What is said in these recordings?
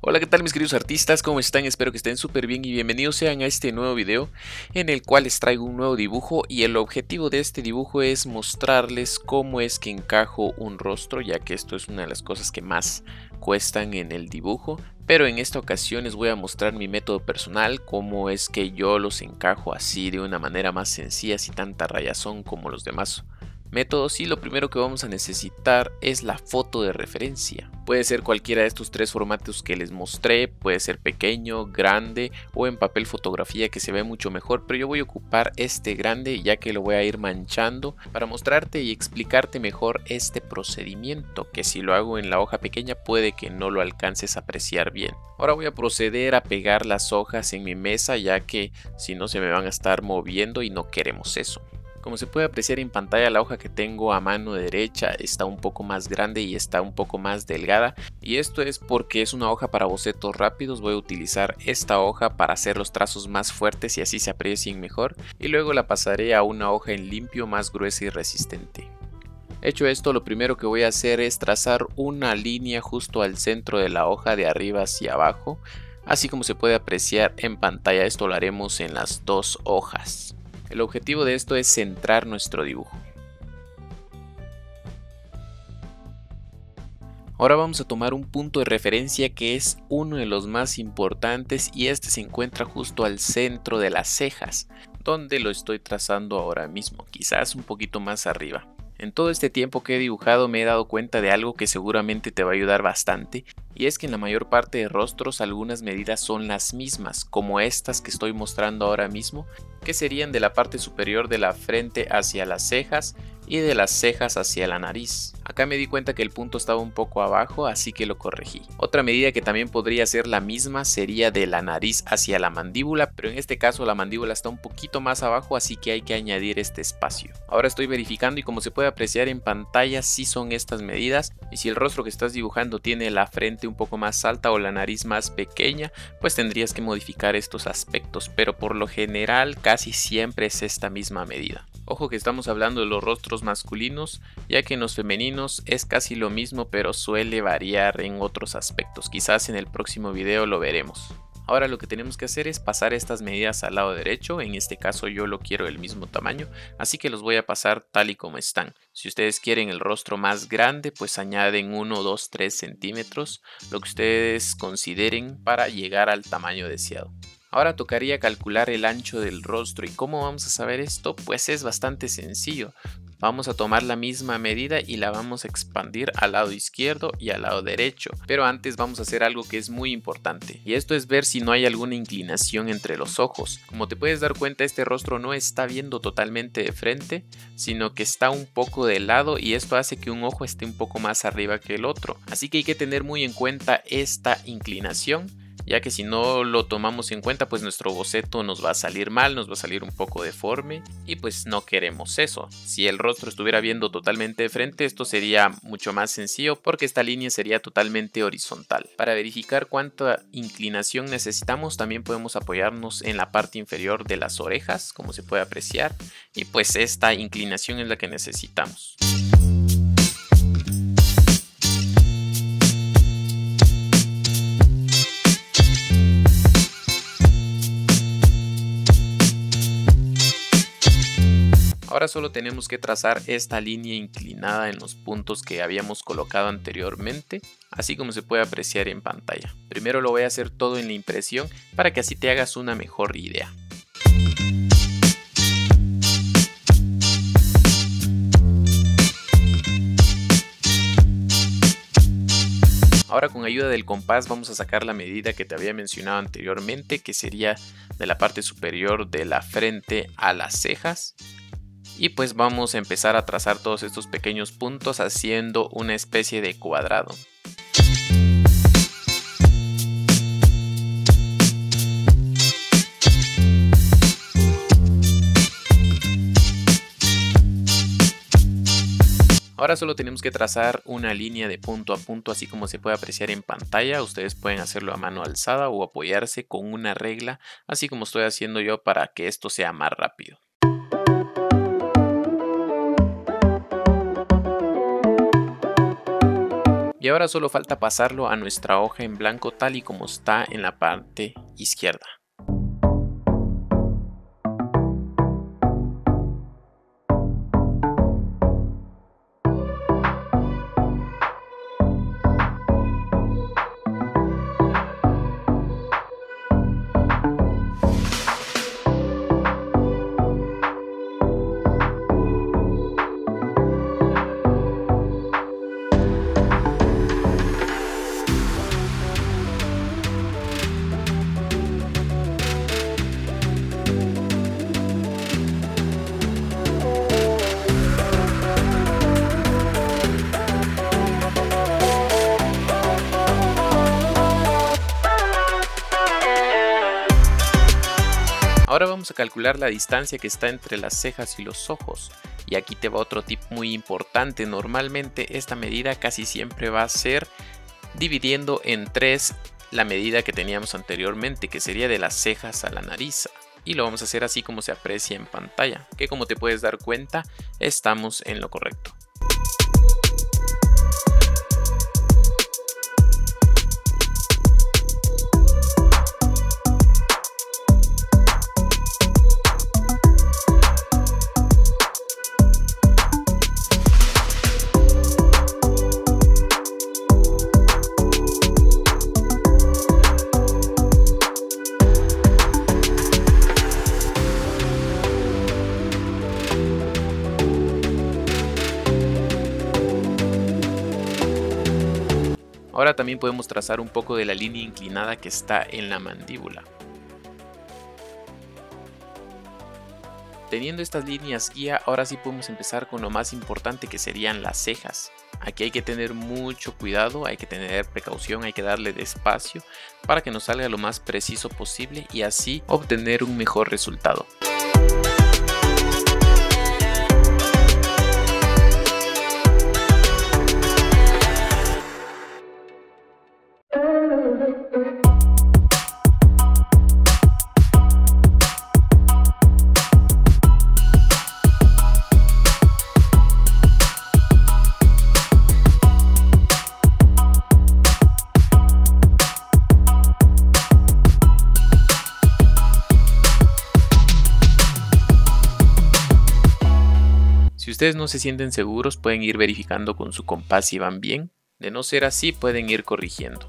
Hola, ¿qué tal mis queridos artistas? ¿Cómo están? Espero que estén súper bien y bienvenidos sean a este nuevo video en el cual les traigo un nuevo dibujo, y el objetivo de este dibujo es mostrarles cómo es que encajo un rostro, ya que esto es una de las cosas que más cuestan en el dibujo. Pero en esta ocasión les voy a mostrar mi método personal, cómo es que yo los encajo así de una manera más sencilla, sin tanta rayazón como los demás métodos. Y lo primero que vamos a necesitar es la foto de referencia. Puede ser cualquiera de estos tres formatos que les mostré, puede ser pequeño, grande o en papel fotografía, que se ve mucho mejor, pero yo voy a ocupar este grande ya que lo voy a ir manchando para mostrarte y explicarte mejor este procedimiento, que si lo hago en la hoja pequeña puede que no lo alcances a apreciar bien. Ahora voy a proceder a pegar las hojas en mi mesa, ya que si no se me van a estar moviendo y no queremos eso. Como se puede apreciar en pantalla, la hoja que tengo a mano derecha está un poco más grande y está un poco más delgada, y esto es porque es una hoja para bocetos rápidos. Voy a utilizar esta hoja para hacer los trazos más fuertes y así se aprecien mejor, y luego la pasaré a una hoja en limpio más gruesa y resistente. Hecho esto, lo primero que voy a hacer es trazar una línea justo al centro de la hoja, de arriba hacia abajo, así como se puede apreciar en pantalla. Esto lo haremos en las dos hojas. El objetivo de esto es centrar nuestro dibujo. Ahora vamos a tomar un punto de referencia que es uno de los más importantes, y este se encuentra justo al centro de las cejas, donde lo estoy trazando ahora mismo, quizás un poquito más arriba. En todo este tiempo que he dibujado me he dado cuenta de algo que seguramente te va a ayudar bastante, y es que en la mayor parte de rostros algunas medidas son las mismas, como estas que estoy mostrando ahora mismo, que serían de la parte superior de la frente hacia las cejas y de las cejas hacia la nariz. Acá me di cuenta que el punto estaba un poco abajo, así que lo corregí. Otra medida que también podría ser la misma sería de la nariz hacia la mandíbula, pero en este caso la mandíbula está un poquito más abajo, así que hay que añadir este espacio. Ahora estoy verificando y como se puede apreciar en pantalla sí son estas medidas, y si el rostro que estás dibujando tiene la frente un poco más alta o la nariz más pequeña, pues tendrías que modificar estos aspectos, pero por lo general casi siempre es esta misma medida. Ojo que estamos hablando de los rostros masculinos, ya que en los femeninos es casi lo mismo, pero suele variar en otros aspectos. Quizás en el próximo video lo veremos. Ahora lo que tenemos que hacer es pasar estas medidas al lado derecho. En este caso yo lo quiero del mismo tamaño, así que los voy a pasar tal y como están. Si ustedes quieren el rostro más grande, pues añaden 1, 2, 3 centímetros, lo que ustedes consideren para llegar al tamaño deseado. Ahora tocaría calcular el ancho del rostro. ¿Y cómo vamos a saber esto? Pues es bastante sencillo. Vamos a tomar la misma medida y la vamos a expandir al lado izquierdo y al lado derecho. Pero antes vamos a hacer algo que es muy importante, y esto es ver si no hay alguna inclinación entre los ojos. Como te puedes dar cuenta, este rostro no está viendo totalmente de frente, sino que está un poco de lado, y esto hace que un ojo esté un poco más arriba que el otro. Así que hay que tener muy en cuenta esta inclinación, ya que si no lo tomamos en cuenta, pues nuestro boceto nos va a salir mal, nos va a salir un poco deforme, y pues no queremos eso. Si el rostro estuviera viendo totalmente de frente, esto sería mucho más sencillo porque esta línea sería totalmente horizontal. Para verificar cuánta inclinación necesitamos, también podemos apoyarnos en la parte inferior de las orejas, como se puede apreciar, y pues esta inclinación es la que necesitamos. Ahora solo tenemos que trazar esta línea inclinada en los puntos que habíamos colocado anteriormente, así como se puede apreciar en pantalla. Primero lo voy a hacer todo en la impresión para que así te hagas una mejor idea. Ahora con ayuda del compás vamos a sacar la medida que te había mencionado anteriormente, que sería de la parte superior de la frente a las cejas. Y pues vamos a empezar a trazar todos estos pequeños puntos haciendo una especie de cuadrado. Ahora solo tenemos que trazar una línea de punto a punto, así como se puede apreciar en pantalla. Ustedes pueden hacerlo a mano alzada o apoyarse con una regla, así como estoy haciendo yo, para que esto sea más rápido. Y ahora solo falta pasarlo a nuestra hoja en blanco tal y como está en la parte izquierda. Ahora vamos a calcular la distancia que está entre las cejas y los ojos. Y aquí te va otro tip muy importante. Normalmente esta medida casi siempre va a ser dividiendo en 3 la medida que teníamos anteriormente, que sería de las cejas a la nariz. Y lo vamos a hacer así como se aprecia en pantalla, que como te puedes dar cuenta, estamos en lo correcto. Ahora también podemos trazar un poco de la línea inclinada que está en la mandíbula. Teniendo estas líneas guía, ahora sí podemos empezar con lo más importante, que serían las cejas. Aquí hay que tener mucho cuidado, hay que tener precaución, hay que darle despacio para que nos salga lo más preciso posible y así obtener un mejor resultado. Si ustedes no se sienten seguros, pueden ir verificando con su compás si van bien. De no ser así, pueden ir corrigiendo.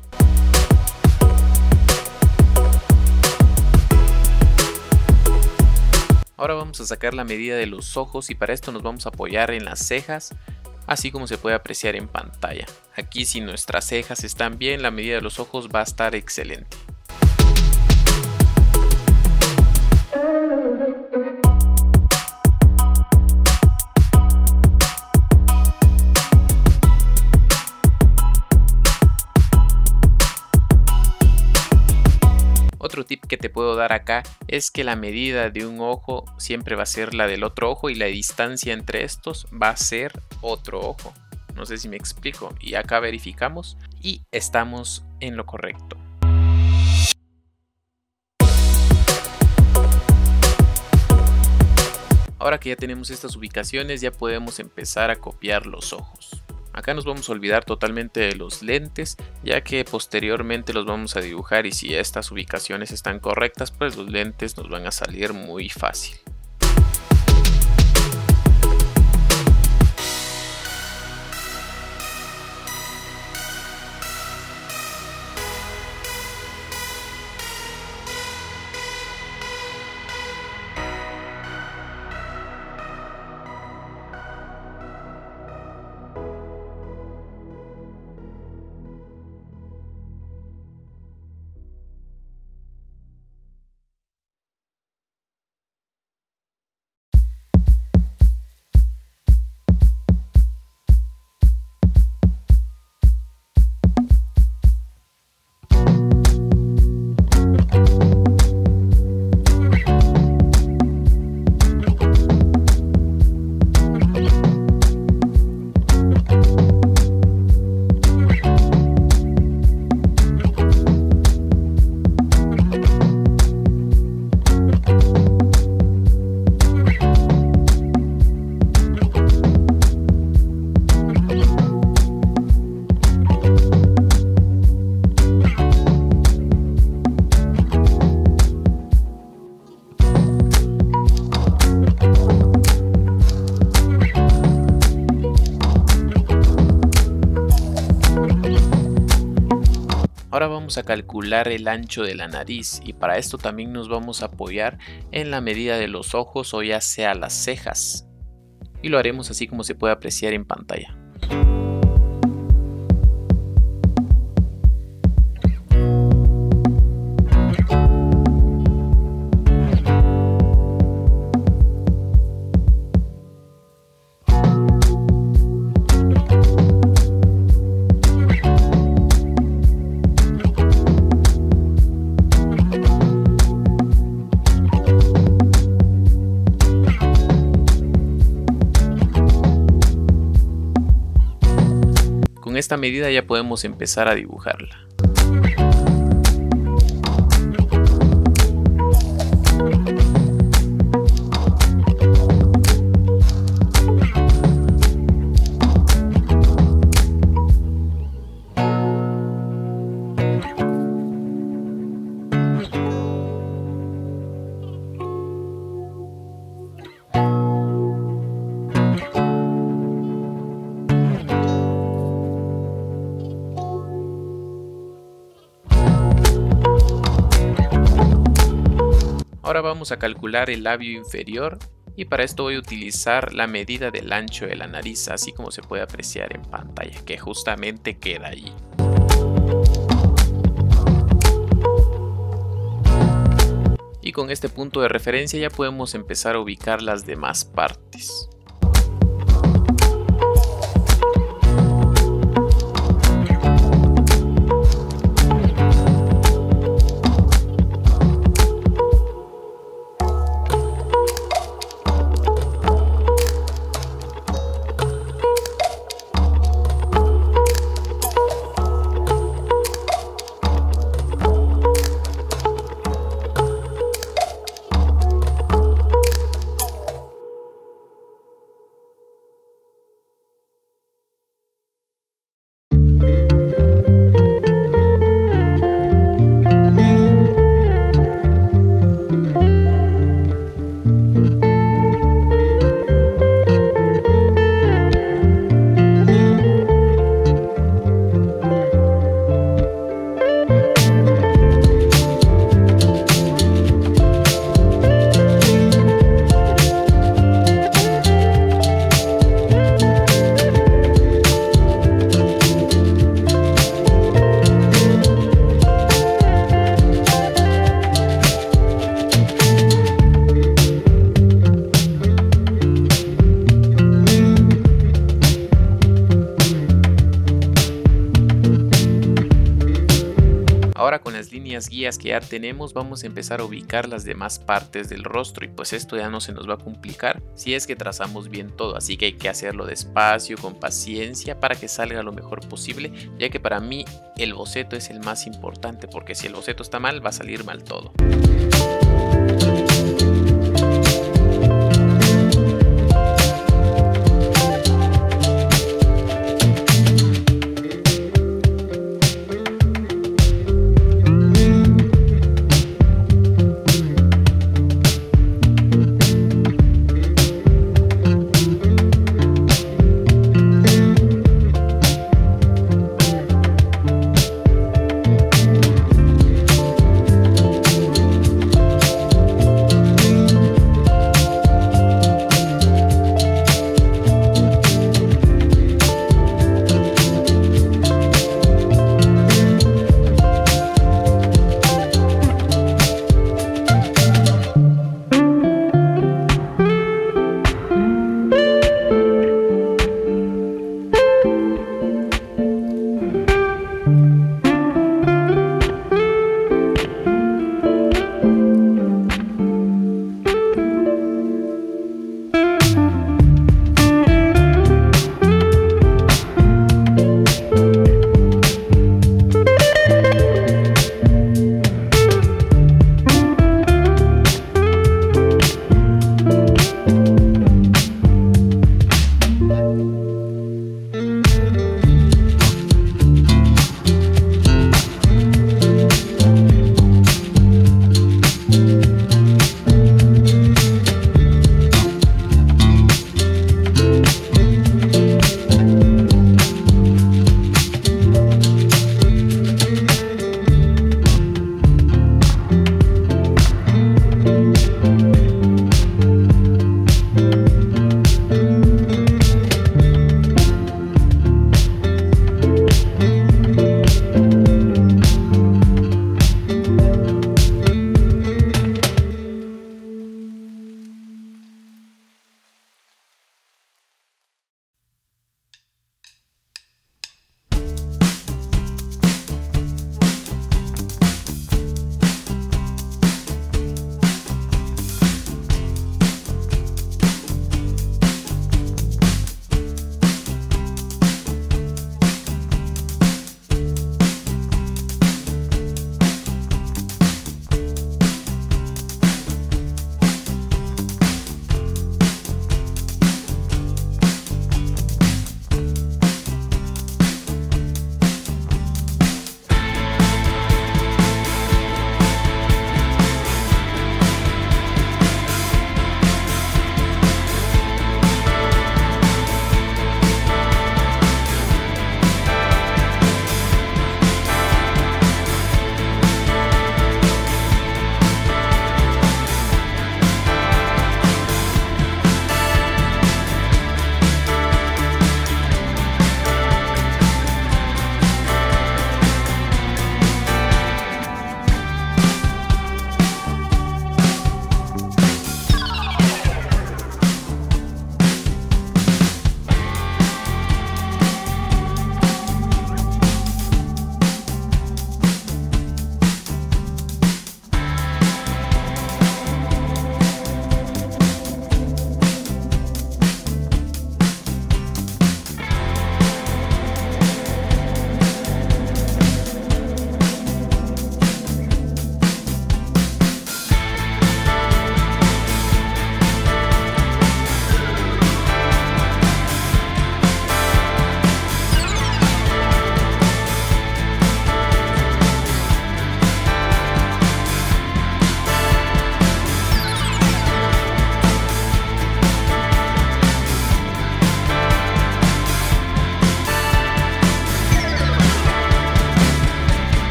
Ahora vamos a sacar la medida de los ojos y para esto nos vamos a apoyar en las cejas, así como se puede apreciar en pantalla. Aquí, si nuestras cejas están bien, la medida de los ojos va a estar excelente. Otro tip que te puedo dar acá es que la medida de un ojo siempre va a ser la del otro ojo y la distancia entre estos va a ser otro ojo. No sé si me explico. Y acá verificamos y estamos en lo correcto. Ahora que ya tenemos estas ubicaciones, ya podemos empezar a copiar los ojos. Acá nos vamos a olvidar totalmente de los lentes, ya que posteriormente los vamos a dibujar y si estas ubicaciones están correctas, pues los lentes nos van a salir muy fácil. vamos a calcular el ancho de la nariz y para esto también nos vamos a apoyar en la medida de los ojos o ya sea las cejas. Y lo haremos así como se puede apreciar en pantalla. Con esta medida ya podemos empezar a dibujarla. Ahora vamos a calcular el labio inferior y para esto voy a utilizar la medida del ancho de la nariz, así como se puede apreciar en pantalla, que justamente queda allí. Y con este punto de referencia ya podemos empezar a ubicar las demás partes. Ahora con las líneas guías que ya tenemos vamos a empezar a ubicar las demás partes del rostro y pues esto ya no se nos va a complicar si es que trazamos bien todo, así que hay que hacerlo despacio, con paciencia para que salga lo mejor posible, ya que para mí el boceto es el más importante porque si el boceto está mal va a salir mal todo.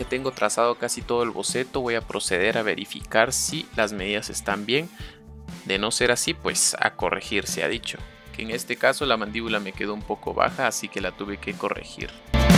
tengo trazado casi todo el boceto, voy a proceder a verificar si las medidas están bien. De no ser así, pues a corregir, se ha dicho. Que en este caso la mandíbula me quedó un poco baja, así que la tuve que corregir.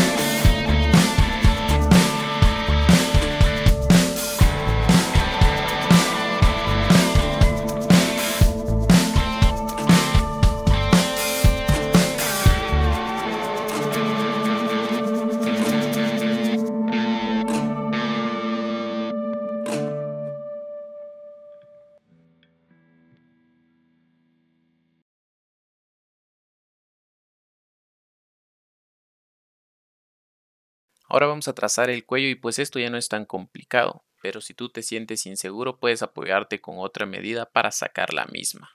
Ahora vamos a trazar el cuello y pues esto ya no es tan complicado, pero si tú te sientes inseguro puedes apoyarte con otra medida para sacar la misma.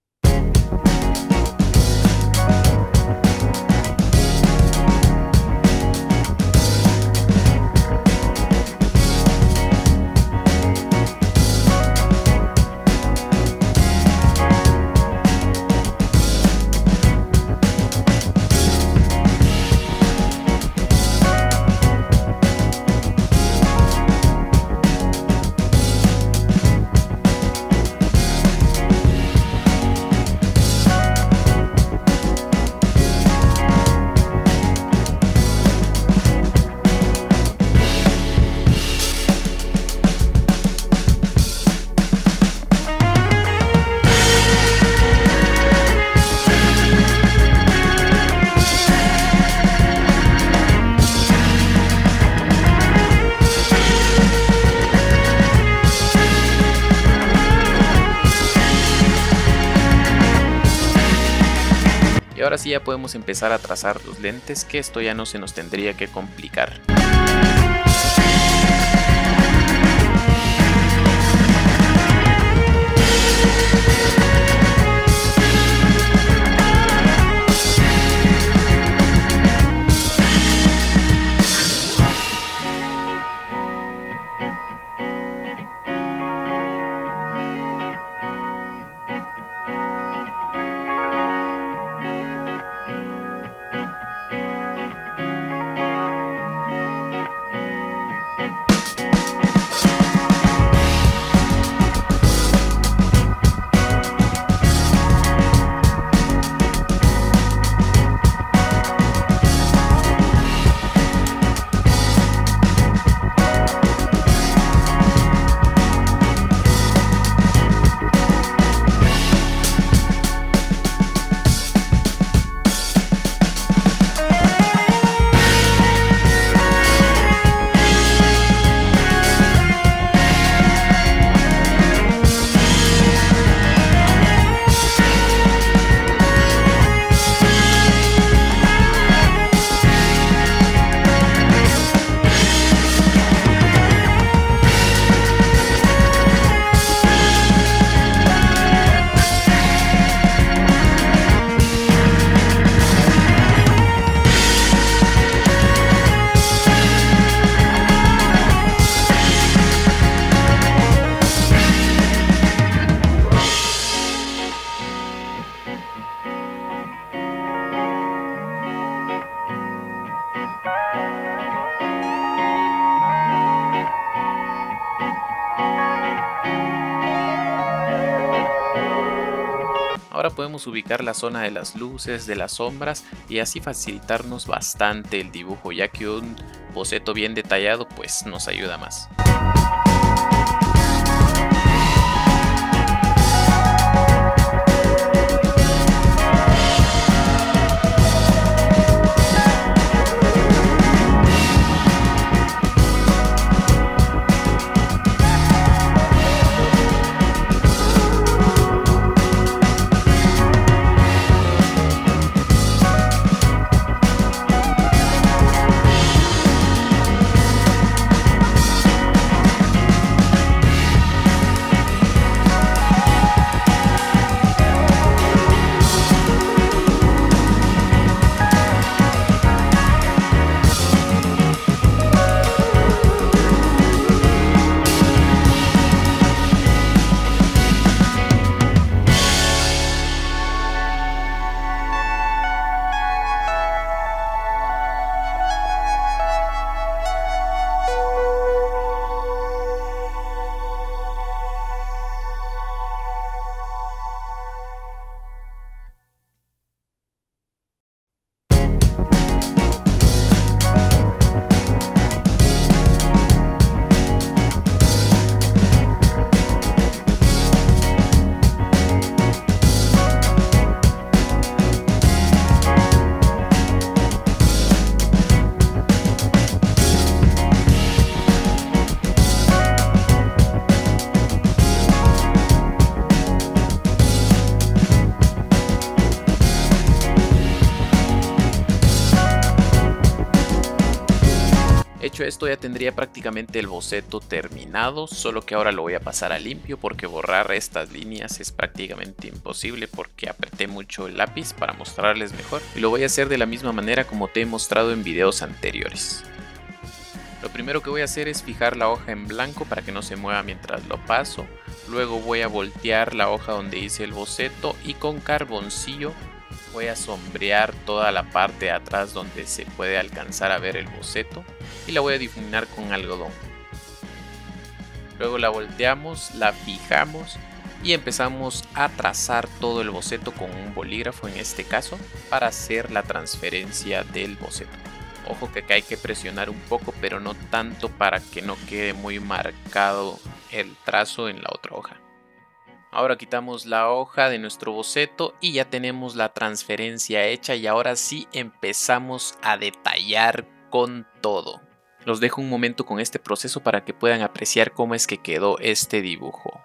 Y ahora sí ya podemos empezar a trazar los lentes, que esto ya no se nos tendría que complicar. Ahora podemos ubicar la zona de las luces, de las sombras y así facilitarnos bastante el dibujo, ya que un boceto bien detallado pues nos ayuda más. hecho esto ya tendría prácticamente el boceto terminado, solo que ahora lo voy a pasar a limpio porque borrar estas líneas es prácticamente imposible porque apreté mucho el lápiz para mostrarles mejor, y lo voy a hacer de la misma manera como te he mostrado en videos anteriores. Lo primero que voy a hacer es fijar la hoja en blanco para que no se mueva mientras lo paso. Luego voy a voltear la hoja donde hice el boceto y con carboncillo voy a sombrear toda la parte de atrás donde se puede alcanzar a ver el boceto y la voy a difuminar con algodón. Luego la volteamos, la fijamos y empezamos a trazar todo el boceto con un bolígrafo en este caso para hacer la transferencia del boceto. Ojo que acá hay que presionar un poco, pero no tanto para que no quede muy marcado el trazo en la otra hoja. Ahora quitamos la hoja de nuestro boceto y ya tenemos la transferencia hecha, y ahora sí empezamos a detallar con todo. Los dejo un momento con este proceso para que puedan apreciar cómo es que quedó este dibujo.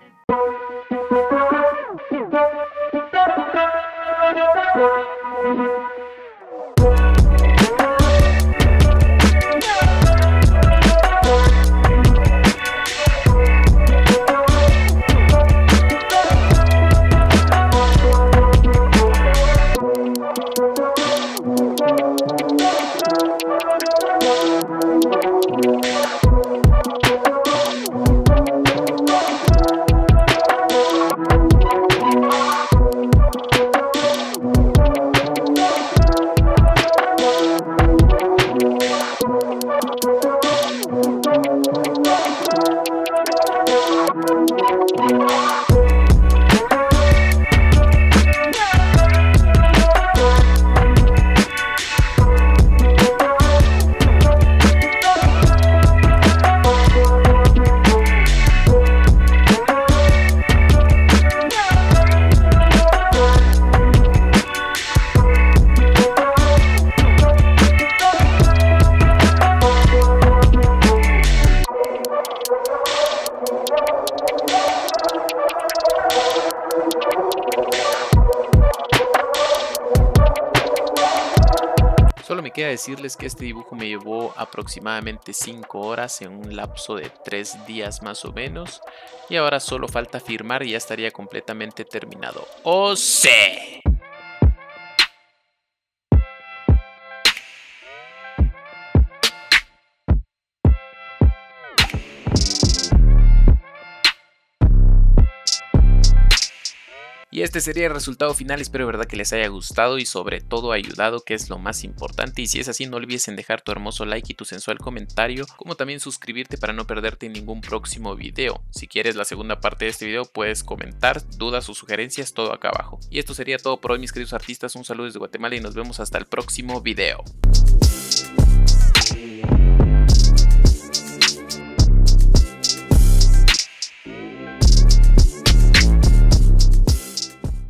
Solo me queda decirles que este dibujo me llevó aproximadamente 5 horas en un lapso de 3 días más o menos. Y ahora solo falta firmar y ya estaría completamente terminado. ¡Oh, sí! Y este sería el resultado final. Espero de verdad que les haya gustado y sobre todo ayudado, que es lo más importante. Y si es así, no olvides en dejar tu hermoso like y tu sensual comentario, como también suscribirte para no perderte ningún próximo video. Si quieres la segunda parte de este video, puedes comentar dudas o sugerencias, todo acá abajo. Y esto sería todo por hoy, mis queridos artistas. Un saludo desde Guatemala y nos vemos hasta el próximo video.